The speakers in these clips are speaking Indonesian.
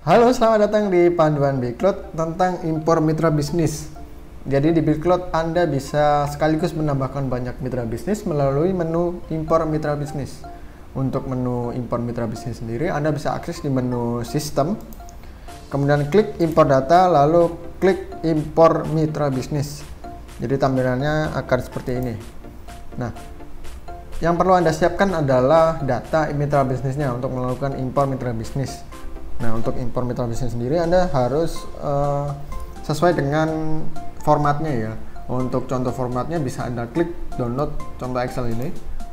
Halo, selamat datang di Panduan Bcloud tentang impor mitra bisnis. Jadi di Bcloud Anda bisa sekaligus menambahkan banyak mitra bisnis melalui menu impor mitra bisnis. Untuk menu impor mitra bisnis sendiri, Anda bisa akses di menu sistem, kemudian klik impor data, lalu klik impor mitra bisnis. Jadi tampilannya akan seperti ini. Nah, yang perlu Anda siapkan adalah data mitra bisnisnya untuk melakukan impor mitra bisnis. Nah, untuk impor mitra bisnis sendiri Anda harus sesuai dengan formatnya ya. Untuk contoh formatnya bisa Anda klik download contoh Excel ini,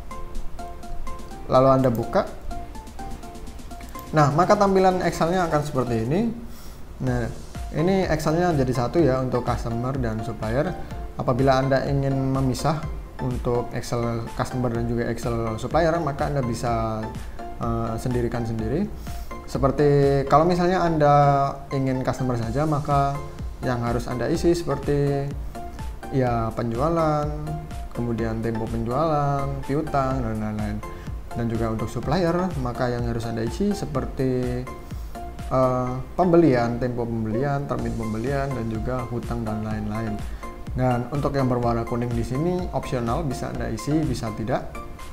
lalu Anda buka. Nah, maka tampilan Excelnya akan seperti ini. Nah, ini Excelnya jadi satu ya untuk customer dan supplier. Apabila Anda ingin memisah untuk Excel customer dan juga Excel supplier, maka Anda bisa sendirikan sendiri. Seperti kalau misalnya Anda ingin customer saja, maka yang harus Anda isi seperti ya penjualan, kemudian tempo penjualan, piutang, dan lain-lain. Dan juga untuk supplier, maka yang harus Anda isi seperti pembelian, tempo pembelian, termin pembelian, dan juga hutang dan lain-lain. Dan untuk yang berwarna kuning di sini opsional, bisa Anda isi, bisa tidak.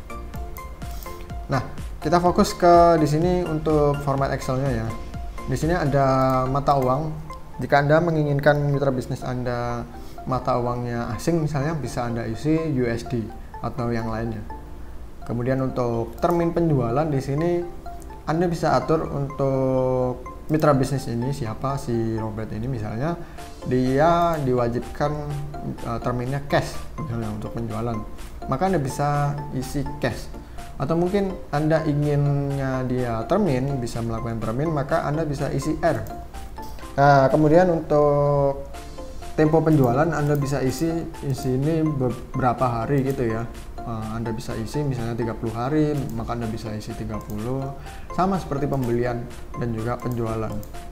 Nah, kita fokus ke di sini untuk format Excelnya ya. Di sini ada mata uang. Jika Anda menginginkan mitra bisnis Anda mata uangnya asing, misalnya bisa Anda isi USD atau yang lainnya. Kemudian untuk termin penjualan di sini Anda bisa atur untuk mitra bisnis ini siapa, si Robert ini misalnya dia diwajibkan terminnya cash misalnya untuk penjualan, maka Anda bisa isi cash. Atau mungkin Anda inginnya dia termin, bisa melakukan termin, maka Anda bisa isi R. Nah, kemudian untuk tempo penjualan Anda bisa isi ini beberapa hari gitu ya. Anda bisa isi misalnya 30 hari, maka Anda bisa isi 30. Sama seperti pembelian dan juga penjualan.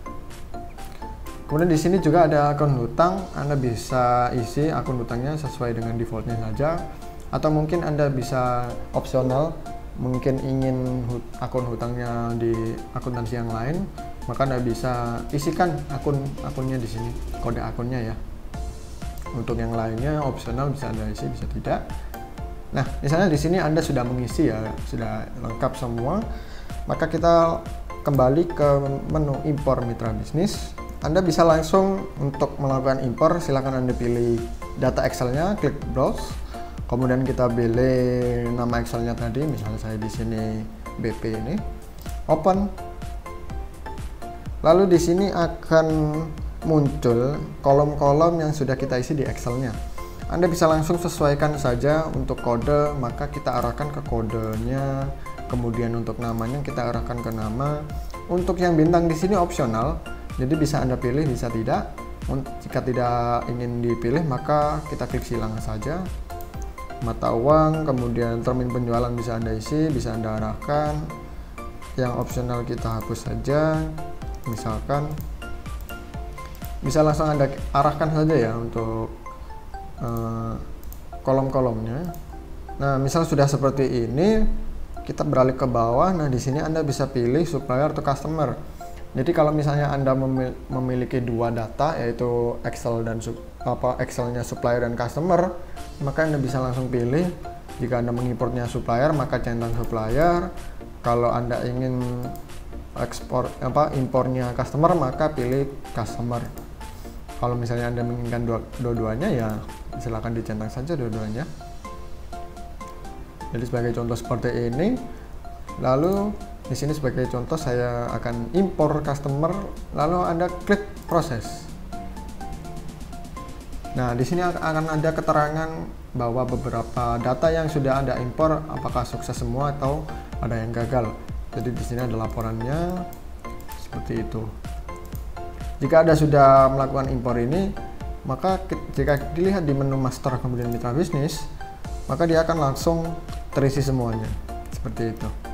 Kemudian di sini juga ada akun hutang, Anda bisa isi akun hutangnya sesuai dengan defaultnya saja. Atau mungkin Anda bisa opsional, mungkin ingin akun hutangnya di akuntansi yang lain, maka Anda bisa isikan akunnya di sini, kode akunnya ya. Untuk yang lainnya opsional, bisa Anda isi, bisa tidak. Nah, misalnya di sini Anda sudah mengisi ya, sudah lengkap semua, maka kita kembali ke menu impor mitra bisnis. Anda bisa langsung untuk melakukan impor, silakan Anda pilih data Excelnya, klik browse. Kemudian kita pilih nama Excelnya tadi, misalnya saya di sini BP ini, open. Lalu di sini akan muncul kolom-kolom yang sudah kita isi di Excelnya. Anda bisa langsung sesuaikan saja untuk kode, maka kita arahkan ke kodenya. Kemudian untuk namanya kita arahkan ke nama. Untuk yang bintang di sini opsional, jadi bisa Anda pilih, bisa tidak. Jika tidak ingin dipilih, maka kita klik silang saja. Mata uang, kemudian termin penjualan bisa Anda isi, bisa Anda arahkan. Yang opsional kita hapus saja, misalkan bisa langsung Anda arahkan saja ya untuk kolom-kolomnya. Nah, misal sudah seperti ini, kita beralih ke bawah. Nah, di sini Anda bisa pilih supplier atau customer. Jadi kalau misalnya Anda memiliki dua data, yaitu Excel dan Excelnya supplier dan customer, maka Anda bisa langsung pilih. Jika Anda mengimportnya supplier, maka centang supplier. Kalau Anda ingin impornya customer, maka pilih customer. Kalau misalnya Anda menginginkan dua-duanya, ya silakan dicentang saja dua-duanya. Jadi sebagai contoh seperti ini. Lalu di sini sebagai contoh saya akan impor customer, lalu Anda klik proses. Nah, di sini akan ada keterangan bahwa beberapa data yang sudah Anda impor apakah sukses semua atau ada yang gagal. Jadi di sini ada laporannya seperti itu. Jika Anda sudah melakukan impor ini, maka jika dilihat di menu master kemudian mitra bisnis, maka dia akan langsung terisi semuanya. Seperti itu.